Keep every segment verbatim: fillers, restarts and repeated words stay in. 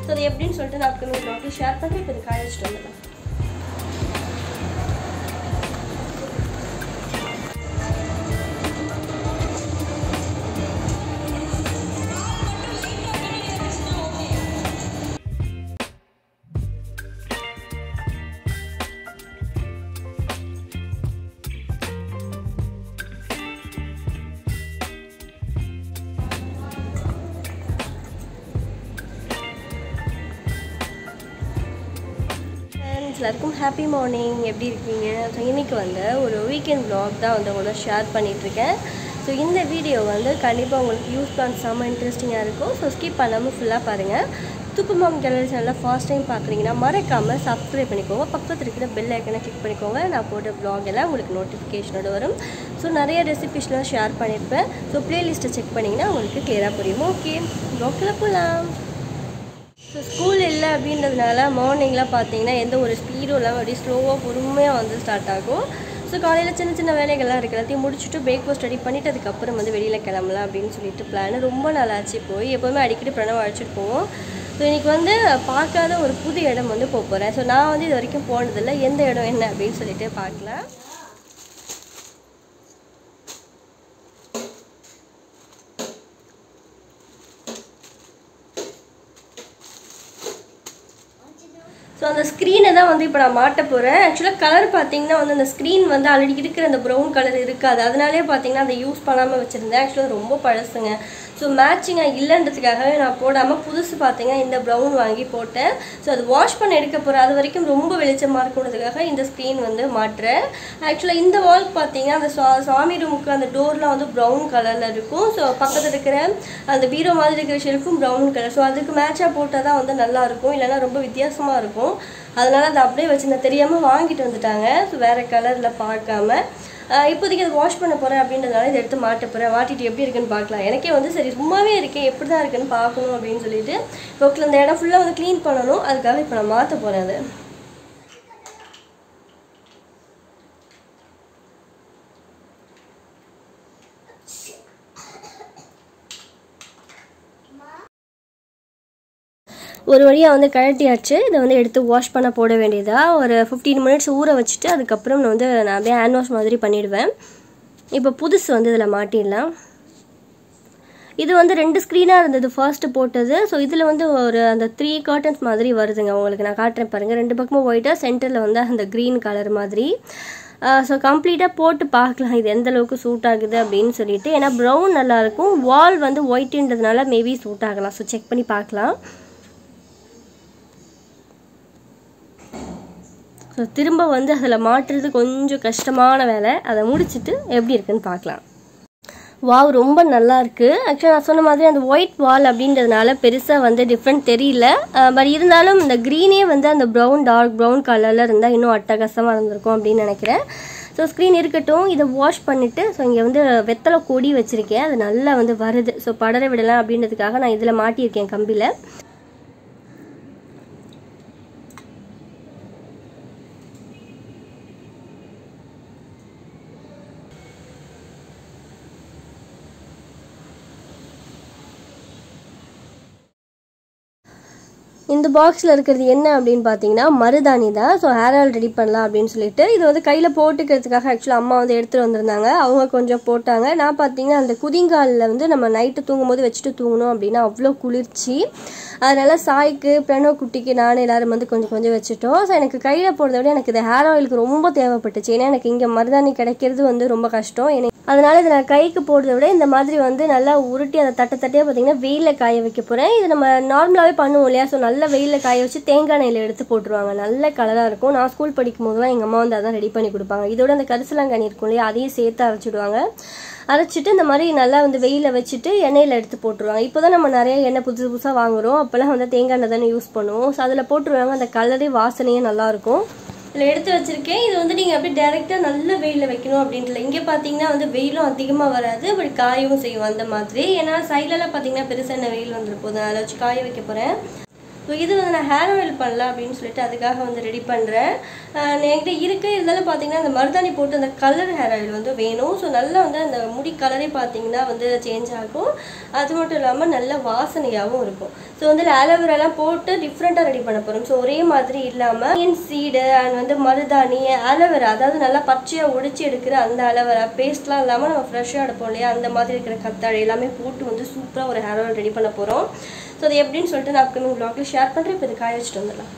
So அது எப்படின்னு சொல்லிட்டு நான் அப்கமிங் வ்ளாக்ல ஷேர் பண்ணி இப்போ இது காய வச்சுட்டு வந்துடலாம். எல்லாருக்கும் ஹாப்பி மார்னிங். எப்படி இருக்கீங்க? ஸோ இன்றைக்கி வந்து ஒரு வீக்கெண்ட் vlog தான் வந்து உங்களோட ஷேர் பண்ணிகிட்ருக்கேன். ஸோ இந்த வீடியோ வந்து கண்டிப்பாக உங்களுக்கு யூஸ் பண்ண செம்ம இன்ட்ரெஸ்டிங்காக இருக்கும். ஸோ ஸ்கிப் பண்ணாமல் ஃபுல்லாக பாருங்கள். துப்புமாம் கேலரி சேனலில் ஃபர்ஸ்ட் டைம் பார்க்குறீங்கன்னா மறக்காமல் சப்ஸ்கிரைப் பண்ணிக்கோங்க. பக்கத்தில் இருக்கிற பெல் ஐக்கனை கிளிக் பண்ணிக்கோங்க. நான் போட்ட vlog எல்லாம் உங்களுக்கு நோட்டிஃபிகேஷனோடு வரும். ஸோ நிறைய ரெசிபிஸ்லாம் ஷேர் பண்ணியிருப்பேன். ஸோ ப்ளேலிஸ்ட்டை செக் பண்ணிங்கன்னா உங்களுக்கு கிளியராக புரியும். ஓகே, vlogல போகலாம். ஸோ ஸ்கூல் இல்லை அப்படின்றதுனால மார்னிங்லாம் பார்த்தீங்கன்னா எந்த ஒரு ஸ்பீடும் இல்லாமல் அப்படியே ஸ்லோவாக பொறுமையாக வந்து ஸ்டார்ட் ஆகும். ஸோ காலையில் சின்ன சின்ன வேலைகள்லாம் இருக்குது, எல்லாத்தையும் முடிச்சுட்டு பிரேக்ஃபாஸ்ட் ரெடி பண்ணிவிட்டு அதுக்கப்புறம் வந்து வெளியில் கிளம்பலாம் அப்படின்னு சொல்லிட்டு பிளான். ரொம்ப நாள் ஆச்சு போய், எப்போவுமே அடிக்கடி பிரணவ் அழைச்சிட்டு போவோம். ஸோ இன்றைக்கி வந்து பார்க்காத ஒரு புது இடம் வந்து போக போகிறேன். ஸோ நான் வந்து இது வரைக்கும் போனதில்லை, எந்த இடம் என்ன அப்படின்னு சொல்லிட்டு பார்க்கலாம். ஸோ அந்த ஸ்க்ரீனை தான் வந்து இப்போ நான் மாட்ட போகிறேன். ஆக்சுவலாக கலர் பார்த்தீங்கன்னா வந்து அந்த ஸ்க்ரீன் வந்து ஆல்ரெடி இருக்கிற அந்த ப்ரௌன் கலர் இருக்காது, அதனாலே பார்த்தீங்கன்னா அதை யூஸ் பண்ணாமல் வச்சுருந்தேன். ஆக்சுவலாக ரொம்ப பழசுங்க. ஸோ மேட்சிங்காக இல்லைன்றதுக்காகவே நான் போடாமல் புதுசு பார்த்தீங்கன்னா இந்த ப்ரௌன் வாங்கி போட்டேன். ஸோ அது வாஷ் பண்ண எடுக்க போகிறேன், அது வரைக்கும் ரொம்ப வெளிச்சமாக இருக்குன்றதுக்காக இந்த ஸ்க்ரீன் வந்து மாட்டுறேன். ஆக்சுவலாக இந்த வால் பார்த்தீங்கன்னா அந்த சா சாமி ரூமுக்கு அந்த டோர்லாம் வந்து ப்ரௌன் கலரில் இருக்கும். ஸோ பக்கத்தில் இருக்கிற அந்த பீரோ மாதிரி இருக்கிற ஷெல்ஃபும் ப்ரௌன் கலர். ஸோ அதுக்கு மேட்சாக போட்டால் தான் வந்து நல்லாயிருக்கும், இல்லைனா ரொம்ப வித்தியாசமாக இருக்கும். அதனால் அதை அப்படியே வச்சுருந்தேன், தெரியாமல் வாங்கிட்டு வந்துட்டாங்க. ஸோ வேறு கலரில் பார்க்காம இப்போதைக்கு அதை வாஷ் பண்ண போகிறேன் அப்படின்றதுனால இதை எடுத்து மாட்ட போகிறேன். மாட்டிட்டு எப்படி இருக்குன்னு பார்க்கலாம். எனக்கே வந்து சரி சும்மாவே இருக்கேன், எப்படி தான் இருக்குன்னு பார்க்கணும் அப்படின்னு சொல்லிட்டு இப்போ அந்த இடம் ஃபுல்லாக வந்து க்ளீன் பண்ணணும். அதுக்காக இப்போ நான் மாற்ற போகிறேன். அது ஒரு வழியாக வந்து கழட்டியாச்சு. இதை வந்து எடுத்து வாஷ் பண்ண போட வேண்டியதாக ஒரு ஃபிஃப்டீன் மினிட்ஸ் ஊற வச்சுட்டு அதுக்கப்புறம் நான் வந்து நான் அப்படியே ஹேண்ட் வாஷ் மாதிரி பண்ணிவிடுவேன். இப்போ புதுசு வந்து இதில் மாட்டிடலாம். இது வந்து ரெண்டு ஸ்க்ரீனாக இருந்தது ஃபர்ஸ்ட்டு போட்டது. ஸோ இதில் வந்து ஒரு அந்த த்ரீ காட்டன்ஸ் மாதிரி வருதுங்க. உங்களுக்கு நான் காட்டுறேன் பாருங்கள். ரெண்டு பக்கமும் ஒயிட்டாக, சென்டரில் வந்து அந்த க்ரீன் கலர் மாதிரி. ஸோ கம்ப்ளீட்டாக போட்டு பார்க்கலாம் இது எந்த அளவுக்கு சூட் ஆகுது அப்படின்னு சொல்லிட்டு. ஏன்னா ப்ரௌன் நல்லாயிருக்கும், வால் வந்து ஒயிட்டுன்றதுனால மேபி சூட் ஆகலாம். ஸோ செக் பண்ணி பார்க்கலாம். ஸோ திரும்ப வந்து அதில் மாட்டுறது கொஞ்சம் கஷ்டமான வேலை. அதை முடிச்சுட்டு எப்படி இருக்குன்னு பார்க்கலாம். வாவ், ரொம்ப நல்லாயிருக்கு. ஆக்சுவலாக நான் சொன்ன மாதிரி அந்த ஒயிட் வால் அப்படின்றதுனால பெருசாக வந்து டிஃப்ரெண்ட் தெரியல. பட் இருந்தாலும் இந்த க்ரீனே வந்து அந்த ப்ரௌன் டார்க் ப்ரௌன் கலரில் இருந்தால் இன்னும் அட்டகாசமாக இருந்திருக்கும் அப்படின்னு நினைக்கிறேன். ஸோ ஸ்க்ரீன் இருக்கட்டும், இதை வாஷ் பண்ணிவிட்டு ஸோ இங்கே வந்து வெத்தலை கொடி வச்சுருக்கேன், அது நல்லா வந்து வருது. ஸோ படர விடலாம் அப்படின்றதுக்காக நான் இதில் மாட்டியிருக்கேன் கம்பியில். இந்த பாக்ஸில் இருக்கிறது என்ன அப்படின்னு பார்த்தீங்கன்னா மருதாணி தான். ஸோ ஹேர் ஆயில் ரெடி பண்ணலாம் அப்படின்னு சொல்லிட்டு இது வந்து கையில் போட்டுக்கிறதுக்காக ஆக்சுவலாக அம்மா வந்து எடுத்துகிட்டு வந்திருந்தாங்க. அவங்க கொஞ்சம் போட்டாங்க. நான் பார்த்தீங்கன்னா அந்த குதிங்காலில் வந்து நம்ம நைட்டு தூங்கும்போது வச்சுட்டு தூங்கணும் அப்படின்னா அவ்வளோ குளிர்ச்சி. அதனால் சாய்க்கு பிரணவ் குட்டிக்கு நானும் எல்லோரும் வந்து கொஞ்சம் கொஞ்சம் வச்சுட்டோம். ஸோ எனக்கு கையில் போடுறத விட எனக்கு இந்த ஹேர் ஆயிலுக்கு ரொம்ப தேவைப்பட்டுச்சு. ஏன்னா எனக்கு இங்கே மருதாணி கிடைக்கிறது வந்து ரொம்ப கஷ்டம். ஏன்னா அதனால் இதை நான் கைக்கு போடுறத விட இந்த மாதிரி வந்து நல்லா உருட்டி அதை தட்டை தட்டையாக பார்த்தீங்கன்னா வெயிலில் காய வைக்க போகிறேன். இது நம்ம நார்மலாகவே பண்ணுவோம் இல்லையா? ஸோ நல்ல வெயிலில் காய வச்சு தேங்காய் எண்ணெயில் எடுத்து போட்டுருவாங்க, நல்ல கலராக இருக்கும். நான் ஸ்கூல் படிக்கும் போதுலாம் எங்கள் அம்மா வந்து அதான் ரெடி பண்ணி கொடுப்பாங்க. இதோட அந்த கரிசலாங்கண்ணி இருக்கும் இல்லையா, அதையும் சேர்த்து அரைச்சிடுவாங்க. அரைச்சிட்டு இந்த மாதிரி நல்லா வந்து வெயிலில் வச்சுட்டு எண்ணெயில் எடுத்து போட்டுருவாங்க. இப்போ தான் நம்ம நிறைய எண்ணெய் புதுசு புதுசாக வாங்குகிறோம், அப்போல்லாம் வந்து தேங்காய் எண்ணெய் தானே யூஸ் பண்ணுவோம். ஸோ அதில் போட்டுருவாங்க, அந்த கலரே வாசனையே நல்லாயிருக்கும். இதில் எடுத்து வச்சுருக்கேன். இது வந்து நீங்கள் அப்படியே டேரெக்டாக நல்ல வெயிலில் வைக்கணும் அப்படின்ட்டு. இங்கே பார்த்தீங்கன்னா வந்து வெயிலும் அதிகமாக வராது, பட் காயவும் செய்யும் அந்த மாதிரி. ஏன்னா சைட்லலாம் பார்த்தீங்கன்னா பெருசாக என்ன வெயில் வந்துட்டு போகுது, அதை வச்சு காய வைக்க போகிறேன். ஸோ இது வந்து நான் ஹேர் ஆயில் பண்ணலாம் அப்படின்னு சொல்லிட்டு அதுக்காக வந்து ரெடி பண்ணுறேன். என்கிட்ட இருக்குது, இருந்தாலும் பார்த்தீங்கன்னா அந்த மருதாணி போட்டு அந்த கலர் ஹேர் ஆயில் வந்து வேணும். ஸோ நல்லா வந்து அந்த முடி கலரே பார்த்தீங்கன்னா வந்து சேஞ்ச் ஆகும். அது மட்டும் இல்லாமல் நல்ல வாசனையாகவும் இருக்கும். ஸோ வந்து ஆலோவேராலாம் போட்டு டிஃப்ரெண்ட்டாக ரெடி பண்ண போகிறோம். ஸோ ஒரே மாதிரி இல்லாமல் என் சீடு அண்ட் வந்து மருதாணி ஆலோவேரா, அதாவது நல்லா பச்சையாக உடைச்சி எடுக்கிற அந்த ஆலோவேரா பேஸ்ட்லாம் இல்லாமல் நம்ம ஃப்ரெஷ்ஷாக எடுப்போம் இல்லையா, அந்த மாதிரி இருக்கிற கத்தாழை எல்லாமே போட்டு வந்து சூப்பராக ஒரு ஹேர் ஆயில் ரெடி பண்ண போகிறோம். ஸோ அது எப்படின்னு சொல்லிட்டு நான் அப்கமிங் வ்ளாகில் ஷேர் பண்ணுறேன். இப்போ இது காய வச்சுட்டு வந்துடலாம்.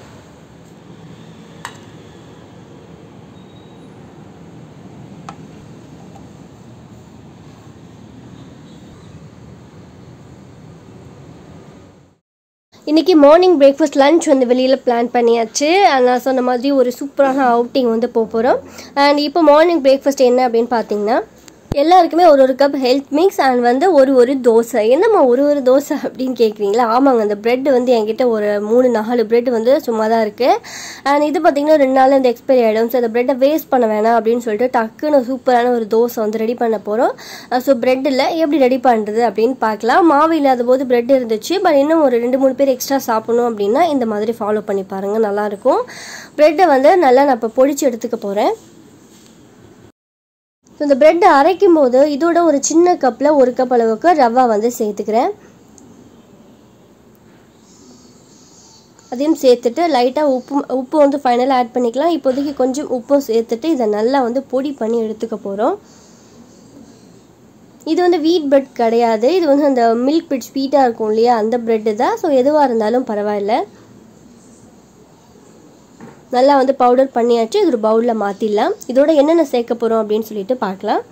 இன்றைக்கி மார்னிங் பிரேக்ஃபாஸ்ட் லன்ச் வந்து வெளியில் பிளான் பண்ணியாச்சு. நான் சொன்ன மாதிரி ஒரு சூப்பரான அவுட்டிங் வந்து போக போகிறோம். அண்ட் இப்போ மார்னிங் பிரேக்ஃபாஸ்ட் என்ன அப்படின்னு பார்த்தீங்கன்னா எல்லாருக்குமே ஒரு ஒரு கப் ஹெல்த் மிக்ஸ் அண்ட் வந்து ஒரு ஒரு தோசை. என்னம்மா ஒரு ஒரு தோசை அப்படின்னு கேட்குறீங்களா? ஆமாங்க, அந்த ப்ரெட் வந்து என்கிட்ட ஒரு மூணு நாலு ப்ரெட் வந்து சும்மா தான் இருக்குது. அண்ட் இது பார்த்திங்கன்னா ரெண்டு நாள் இந்த எக்ஸ்பைரி ஆகிடும். ஸோ அந்த ப்ரெட்டை வேஸ்ட் பண்ண வேணாம் அப்படின்னு சொல்லிட்டு டக்குன்னு சூப்பரான ஒரு தோசை வந்து ரெடி பண்ண போகிறோம். ஸோ ப்ரெட் இல்லை, எப்படி ரெடி பண்ணுறது அப்படின்னு பார்க்கலாம். மாவு இல்லாத போது ப்ரெட் இருந்துச்சு, பட் இன்னும் ஒரு ரெண்டு மூணு பேர் எக்ஸ்ட்ரா சாப்பிடணும் அப்படின்னா இந்த மாதிரி ஃபாலோ பண்ணி பாருங்கள், நல்லாயிருக்கும். ப்ரெட்டை வந்து நல்லா நான் இப்போ பொடிச்சு எடுத்துக்க போகிறேன். ஸோ இந்த ப்ரெட்டை அரைக்கும் போது இதோட ஒரு சின்ன கப்பில் ஒரு கப் அளவுக்கு ரவா வந்து சேர்த்துக்கிறேன். அதையும் சேர்த்துட்டு லைட்டாக உப்பு உப்பு வந்து ஃபைனலாக ஆட் பண்ணிக்கலாம். இப்போதைக்கு கொஞ்சம் உப்பும் சேர்த்துட்டு இதை நல்லா வந்து பொடி பண்ணி எடுத்துக்க போகிறோம். இது வந்து வீட் பிரெட் கிடையாது, இது வந்து அந்த மில்க் பிரெட் ஸ்வீட்டாக இருக்கும் இல்லையா, அந்த ப்ரெட்டு தான். ஸோ எதுவாக இருந்தாலும் பரவாயில்ல. நல்லா வந்து பவுடர் பண்ணியாச்சு. இது ஒரு பவுலில் மாற்றிடலாம். இதோட என்னென்ன சேர்க்க போகிறோம் அப்படின்னு சொல்லிட்டு பார்க்கலாம்.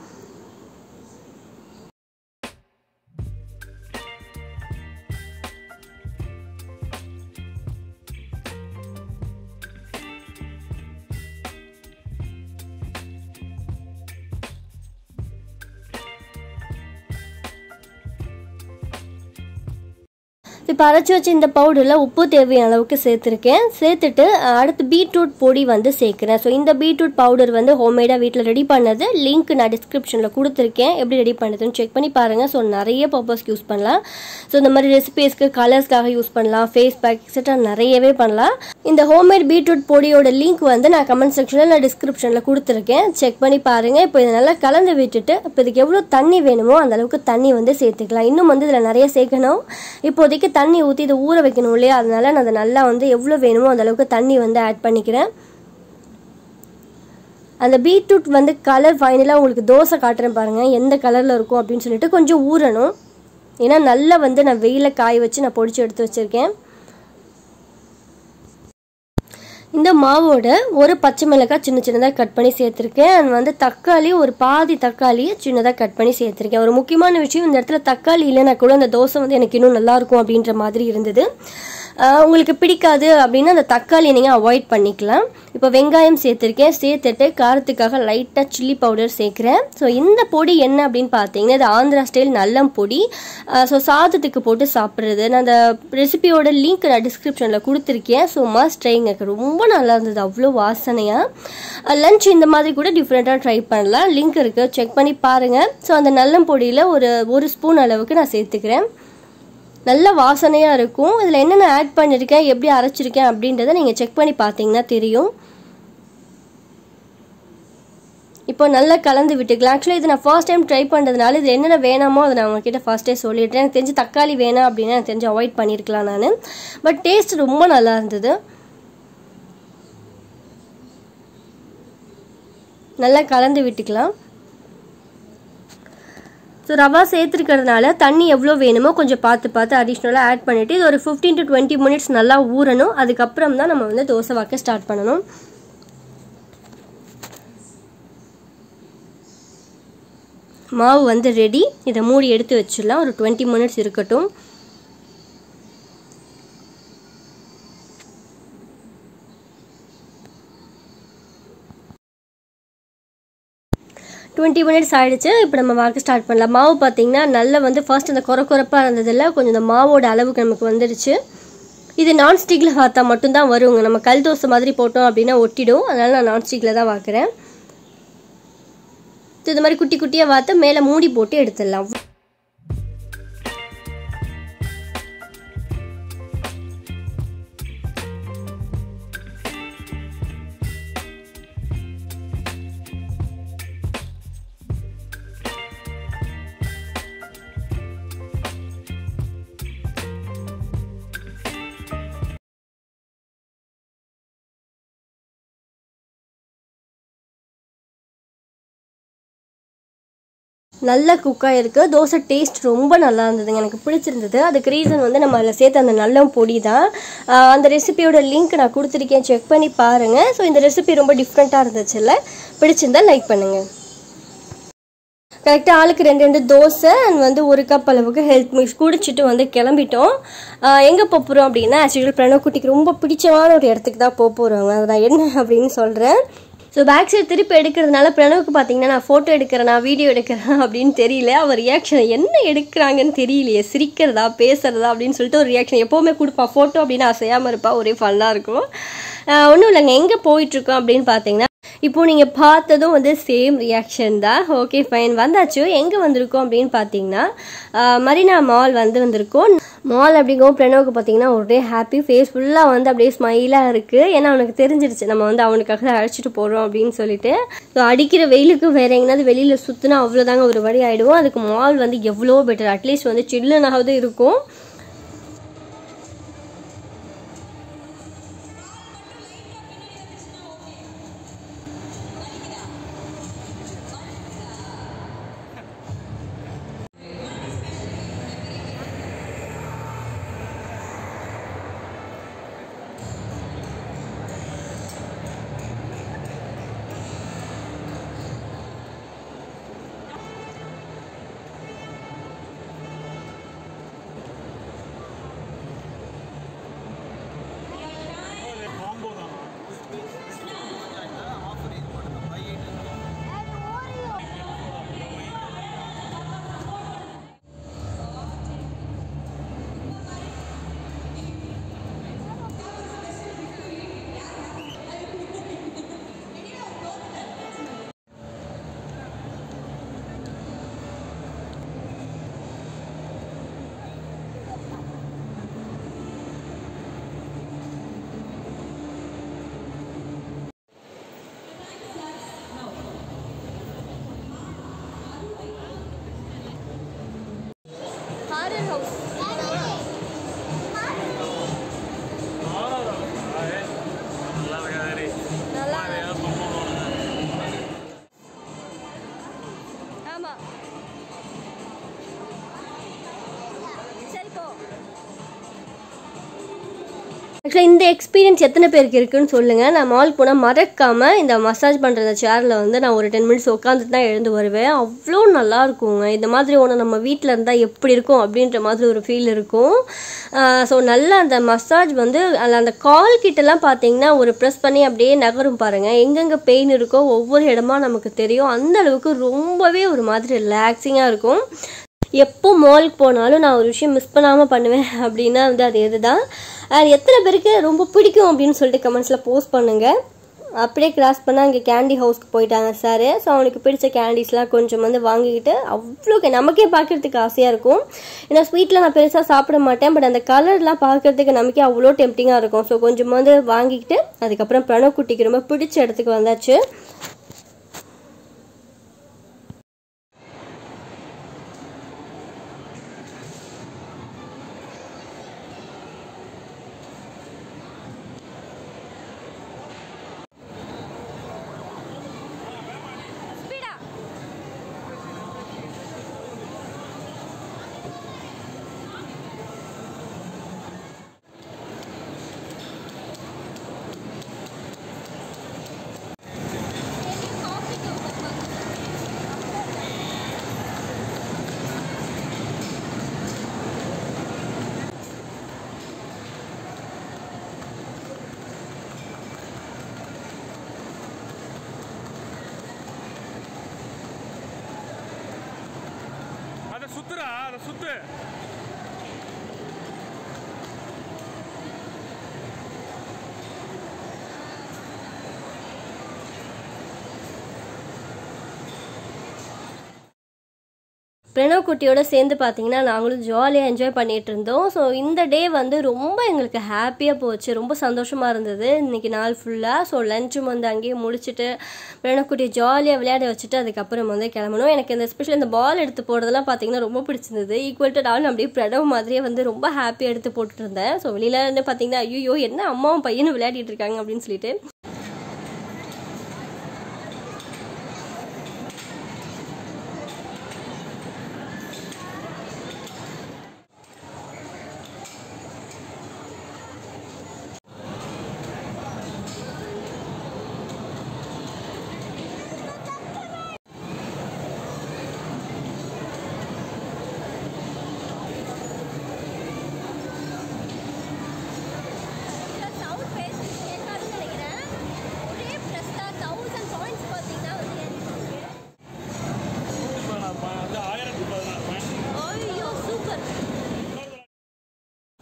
இப்போ அரைச்சி வச்சு இந்த பவுடரில் உப்பு தேவையான அளவுக்கு சேர்த்துருக்கேன். சேர்த்துட்டு அடுத்து பீட்ரூட் பொடி வந்து சேர்க்குறேன். ஸோ இந்த பீட்ரூட் பவுடர் வந்து ஹோம்மேடாக வீட்டில் ரெடி பண்ணது. லிங்க் நான் டிஸ்கிரிப்ஷனில் கொடுத்துருக்கேன், எப்படி ரெடி பண்ணுறதுன்னு செக் பண்ணி பாருங்கள். ஸோ நிறைய பர்பஸ்க்கு யூஸ் பண்ணலாம். ஸோ இந்த மாதிரி ரெசிபீஸ்க்கு கலர்ஸ்க்காக யூஸ் பண்ணலாம், ஃபேஸ் பேக் எக்ஸெட்ரா நிறையவே பண்ணலாம். இந்த ஹோம்மேட் பீட்ரூட் பொடியோட லிங்க் வந்து நான் கமெண்ட் செக்ஷனில் நான் டிஸ்கிரிப்ஷனில் கொடுத்துருக்கேன், செக் பண்ணி பாருங்கள். இப்போ இதை நல்லா கலந்து விட்டுட்டு இப்போ இதுக்கு எவ்வளோ தண்ணி வேணுமோ அந்த அளவுக்கு தண்ணி வந்து சேர்த்துக்கலாம். இன்னும் வந்து இதில் நிறைய சேர்க்கணும். இப்போதைக்கு தண்ணி ஊற்றி இதை ஊற வைக்கணும் இல்லையா, அதனால நான் அதை நல்லா வந்து எவ்வளோ வேணுமோ அந்த அளவுக்கு தண்ணி வந்து ஆட் பண்ணிக்கிறேன். அந்த பீட்ரூட் வந்து கலர் ஃபைனலாக உங்களுக்கு தோசை காட்டுறேன் பாருங்கள் எந்த கலரில் இருக்கும் அப்படின்னு சொல்லிட்டு. கொஞ்சம் ஊறணும், ஏன்னா நல்லா வந்து நான் வெயில காய வச்சு நான் பொடிச்சு எடுத்து வச்சுருக்கேன். இந்த மாவோட ஒரு பச்சை மிளகாய் சின்ன சின்னதாக கட் பண்ணி சேர்த்துருக்கேன். அண்ட் வந்து தக்காளி ஒரு பாதி தக்காளியை சின்னதாக கட் பண்ணி சேர்த்துருக்கேன். ஒரு முக்கியமான விஷயம், இந்த இடத்துல தக்காளி இல்லைன்னா கூட அந்த தோசை வந்து எனக்கு இன்னும் நல்லாயிருக்கும் அப்படின்ற மாதிரி இருந்தது. உங்களுக்கு பிடிக்காது அப்படின்னா அந்த தக்காளியை நீங்கள் அவாய்ட் பண்ணிக்கலாம். இப்போ வெங்காயம் சேர்த்துருக்கேன். சேர்த்துட்டு காரத்துக்காக லைட்டாக சில்லி பவுடர் சேர்க்குறேன். ஸோ இந்த பொடி என்ன அப்படின்னு பார்த்தீங்கன்னா இது ஆந்திரா ஸ்டைல் நல்லம் பொடி. ஸோ சாதத்துக்கு போட்டு சாப்பிட்றது. நான் அந்த ரெசிபியோட லிங்க் நான் டிஸ்கிரிப்ஷனில் கொடுத்துருக்கேன். ஸோ மஸ்ட் ட்ரைங்க, ரொம்ப நல்லா இருந்தது, அவ்வளோ வாசனையாக. லஞ்ச் இந்த மாதிரி கூட டிஃப்ரெண்ட்டாக ட்ரை பண்ணலாம், லிங்க் இருக்குது, செக் பண்ணி பாருங்கள். ஸோ அந்த நல்லம் பொடியில் ஒரு ஒரு ஸ்பூன் அளவுக்கு நான் சேர்த்துக்கிறேன். நல்ல வாசனையாக இருக்கும். இதில் என்னென்ன ஆட் பண்ணியிருக்கேன், எப்படி அரைச்சிருக்கேன் அப்படின்றத நீங்கள் செக் பண்ணி பார்த்தீங்கன்னா தெரியும். இப்போ நல்லா கலந்து விட்டுக்கலாம். ஆக்சுவலி இது நான் ஃபர்ஸ்ட் டைம் ட்ரை பண்ணுறதுனால இது என்னென்ன வேணாமோ அதை நான் உங்ககிட்ட ஃபர்ஸ்ட்டே சொல்லிடுறேன். எனக்கு தெரிஞ்சு தக்காளி வேணாம் அப்படின்னா எனக்கு தெரிஞ்சு அவாய்ட் பண்ணியிருக்கலாம் நான். பட் டேஸ்ட் ரொம்ப நல்லா இருந்தது. நல்லா கலந்து விட்டுக்கலாம். ஸோ ரவா சேர்த்துருக்கிறதுனால தண்ணி எவ்வளோ வேணுமோ கொஞ்சம் பார்த்து பார்த்து அடிஷ்னலாக ஆட் பண்ணிவிட்டு இது ஒரு ஃபிஃப்டீன் டு டுவெண்ட்டி மினிட்ஸ் நல்லா ஊறணும். அதுக்கப்புறம் தான் நம்ம வந்து தோசை வாக்க ஸ்டார்ட் பண்ணணும். மாவு வந்து ரெடி. இதை மூடி எடுத்து வச்சிடலாம், ஒரு டுவெண்ட்டி மினிட்ஸ் இருக்கட்டும். டுவெண்ட்டி மினிட்ஸ் ஆகிடுச்சு. இப்போ நம்ம வாக்க ஸ்டார்ட் பண்ணலாம். மாவு பார்த்தீங்கன்னா நல்லா வந்து ஃபர்ஸ்ட் அந்த குறை குறைப்பாக இருந்ததில்ல, கொஞ்சம் இந்த மாவோட அளவுக்கு நமக்கு வந்துடுச்சு. இது நான்ஸ்டிக்கில் வாத்தா மட்டும்தான் வருங்க. நம்ம கல் தோசை மாதிரி போட்டோம் அப்படின்னா ஒட்டிடும், அதனால் நான் நான்ஸ்டிக்கில் தான் வாக்குறேன். இது மாதிரி குட்டி குட்டியாக வாத்து மேலே மூடி போட்டு எடுத்துடலாம். நல்ல குக்காக இருக்குது. தோசை டேஸ்ட் ரொம்ப நல்லா இருந்ததுங்க, எனக்கு பிடிச்சிருந்தது. அதுக்கு ரீசன் வந்து நம்ம அதில் சேர்த்த அந்த நல்ல பொடி தான். அந்த ரெசிபியோட லிங்க் நான் கொடுத்துருக்கேன், செக் பண்ணி பாருங்கள். ஸோ இந்த ரெசிபி ரொம்ப டிஃப்ரெண்ட்டாக இருந்துச்சுல்ல, பிடிச்சிருந்தா லைக் பண்ணுங்கள். கரெக்டாக ஆளுக்கு ரெண்டு ரெண்டு தோசை அண்ட் வந்து ஒரு கப் அளவுக்கு ஹெல்த் மிக்ஸ் குடிச்சிட்டு வந்து கிளம்பிட்டோம். எங்கே போகிறோம் அப்படின்னா, ஆக்சுவலி பிரணவ் குட்டிக்கு ரொம்ப பிடிச்சமான ஒரு இடத்துக்கு தான் போக போகிறோங்க. அது நான் என்ன அப்படின்னு சொல்கிறேன். ஸோ பேக் சைடு திருப்பி எடுக்கிறதுனால பிரணவுக்கு பார்த்தீங்கன்னா நான் ஃபோட்டோ எடுக்கிறேன், நான் வீடியோ எடுக்கிறேன் அப்படின்னு தெரியல. அவர் ரியாக்ஷன் என்ன எடுக்கிறாங்கன்னு தெரியலையே, சிரிக்கிறதா பேசுகிறதா அப்படின்னு சொல்லிட்டு ஒரு ரியாக்ஷன் எப்போவுமே கொடுப்பான். ஃபோட்டோ அப்படின்னு அசையாமல் இருப்பா, ஒரே ஃபன்னாக இருக்கும். ஒன்றும் இல்லைங்க, எங்கே போயிட்டுருக்கோம் அப்படின்னு பார்த்தீங்கன்னா, இப்போது நீங்கள் பார்த்ததும் வந்து சேம் ரியாக்ஷன் தான். ஓகே ஃபைன், வந்தாச்சு. எங்கே வந்திருக்கோம் அப்படின்னு பார்த்தீங்கன்னா மரீனா மால் வந்து வந்திருக்கோம். மால் அப்படிங்கவும் பிரணவுக்கு பார்த்தீங்கன்னா ஒரே ஹாப்பி ஃபேஸ் ஃபுல்லாக வந்து அப்படியே ஸ்மைலாக இருக்குது. ஏன்னா அவனுக்கு தெரிஞ்சிருச்சு நம்ம வந்து அவனுக்காக அழைச்சிட்டு போகிறோம் அப்படின்னு சொல்லிட்டு. ஸோ அடிக்கிற வெயிலுக்கு வேறு எங்கேனாவது வெளியில் சுற்றினா அவ்வளோதாங்க ஒரு வழி ஆகிடுவோம். அதுக்கு மால் வந்து எவ்வளோ பெட்டர், அட்லீஸ்ட் வந்து சில்லுனாவது இருக்கும். ஆக்சுவலாக இந்த எக்ஸ்பீரியன்ஸ் எத்தனை பேருக்கு இருக்குன்னு சொல்லுங்கள். நான் மால் போனால் மறக்காமல் இந்த மசாஜ் பண்ணுற சேரில் வந்து நான் ஒரு டென் மினிட்ஸ் உட்காந்துட்டு தான் எழுந்து வருவேன். அவ்வளோ நல்லா இருக்குங்க. இந்த மாதிரி ஒன்று நம்ம வீட்டில் இருந்தால் எப்படி இருக்கும் அப்படின்ற மாதிரி ஒரு ஃபீல் இருக்கும். ஸோ நல்லா அந்த மசாஜ் வந்து அதில் அந்த கால் கிட்டலாம் பார்த்தீங்கன்னா ஒரு ப்ரெஸ் பண்ணி அப்படியே நகரும் பாருங்கள். எங்கெங்கே பெயின் இருக்கோ ஒவ்வொரு இடமா நமக்கு தெரியும். அந்த அளவுக்கு ரொம்பவே ஒரு மாதிரி ரிலாக்ஸிங்காக இருக்கும். எப்போ மாலுக்கு போனாலும் நான் ஒரு விஷயம் மிஸ் பண்ணாமல் பண்ணுவேன் அப்படின்னா வந்து அது எது தான். அது எத்தனை பேருக்கு ரொம்ப பிடிக்கும் அப்படின்னு சொல்லிட்டு கமெண்ட்ஸில் போஸ்ட் பண்ணுங்கள். அப்படியே கிராஸ் பண்ணால் அங்கே கேண்டி ஹவுஸ்க்கு போயிட்டாங்க சார். ஸோ அவனுக்கு பிடிச்ச கேண்டீஸ்லாம் கொஞ்சம் வந்து வாங்கிக்கிட்டு அவ்வளோ நமக்கே பார்க்குறதுக்கு ஆசையாக இருக்கும். ஏன்னா ஸ்வீட்டில் நான் பெருசாக சாப்பிட மாட்டேன், பட் அந்த கலர்லாம் பார்க்குறதுக்கு நமக்கே அவ்வளோ டெம்டிங்காக இருக்கும். ஸோ கொஞ்சம் வந்து வாங்கிக்கிட்டு அதுக்கப்புறம் பிரணவ் குட்டிக்கு ரொம்ப பிடிச்ச இடத்துக்கு வந்தாச்சு. சுத்துறா அதை சுத்து. பிரணவ் குட்டியோட சேர்ந்து பார்த்தீங்கன்னா நாங்களும் ஜாலியாக என்ஜாய் பண்ணிகிட்டு இருந்தோம். ஸோ இந்த டே வந்து ரொம்ப எங்களுக்கு ஹாப்பியாக போச்சு, ரொம்ப சந்தோஷமாக இருந்தது இன்றைக்கி நாள் ஃபுல்லாக. ஸோ லஞ்சும் வந்து அங்கேயே முடிச்சுட்டு பிரணவ் குட்டியை ஜாலியாக விளையாட வச்சுட்டு அதுக்கப்புறம் வந்து கிளம்பணும். எனக்கு இந்த ஸ்பெஷல் இந்த பால் எடுத்து போடுறதெல்லாம் பார்த்தீங்கன்னா ரொம்ப பிடிச்சிருந்தது. ஈக்குவல் டு நானும் அப்படியே பிரணவ் மாதிரியே வந்து ரொம்ப ஹாப்பியாக எடுத்து போட்டுட்டு இருந்தேன். ஸோ வெளியில் வந்து பார்த்தீங்கன்னா ஐயோ என்ன அம்மாவும் பையனும் விளையாடிட்டு இருக்காங்க அப்படின்னு சொல்லிட்டு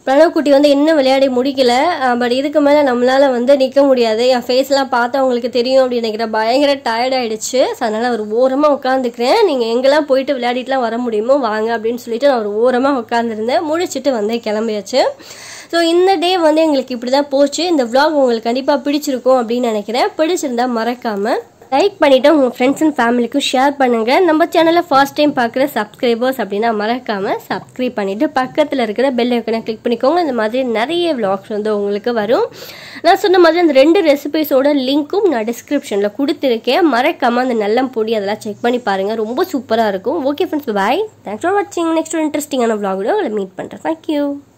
பிரணவ் குட்டி வந்து இன்னும் விளையாடி முடிக்கல. பட் இதுக்கு மேலே நம்மளால் வந்து நிற்க முடியாது. என் ஃபேஸ்லாம் பார்த்தா உங்களுக்கு தெரியும் அப்படின்னு நினைக்கிறேன். பயங்கர டயர்ட் ஆகிடுச்சு. ஸோ அதனால் ஒரு ஓரமாக உட்காந்துக்கிறேன். நீங்கள் எங்கெல்லாம் போயிட்டு விளையாடிட்டுலாம் வர முடியுமோ வாங்க அப்படின்னு சொல்லிட்டு நான் ஒரு ஓரமாக உட்காந்துருந்தேன். முடிச்சுட்டு வந்து கிளம்பியாச்சு. ஸோ இந்த டே வந்து எங்களுக்கு இப்படி தான் போச்சு. இந்த விளாக் உங்களுக்கு கண்டிப்பாக பிடிச்சிருக்கும் அப்படின்னு நினைக்கிறேன். பிடிச்சிருந்தா மறக்காமல் லைக் பண்ணிவிட்டு உங்கள் ஃப்ரெண்ட்ஸ் அண்ட் ஃபேமிலிக்கும் ஷேர் பண்ணுங்கள். நம்ம சேனலில் ஃபர்ஸ்ட் டைம் பார்க்குற சப்ஸ்கிரைபர்ஸ் அப்படின்னா மறக்காமல் சப்ஸ்கிரைப் பண்ணிவிட்டு பக்கத்தில் இருக்கிற பெல் ஐக்கனை கிளிக் பண்ணிக்கோங்க. இந்த மாதிரி நிறைய விளாக்ஸ் வந்து உங்களுக்கு வரும். நான் சொன்ன மாதிரி அந்த ரெண்டு ரெசிபிஸோட லிங்க்கும் நான் டிஸ்கிரிப்ஷனில் கொடுத்துருக்கேன். மறக்காமல் அந்த நல்லம் பொடி அதெல்லாம் செக் பண்ணி பாருங்கள். ரொம்ப சூப்பராக இருக்கும். Okay friends, bye. Thanks for வாட்சிங். நெக்ஸ்ட் ஒரு இன்ட்ரெஸ்டிங்கான விளாகோட உங்களை மீட் பண்ணுறேன். தேங்க்யூ.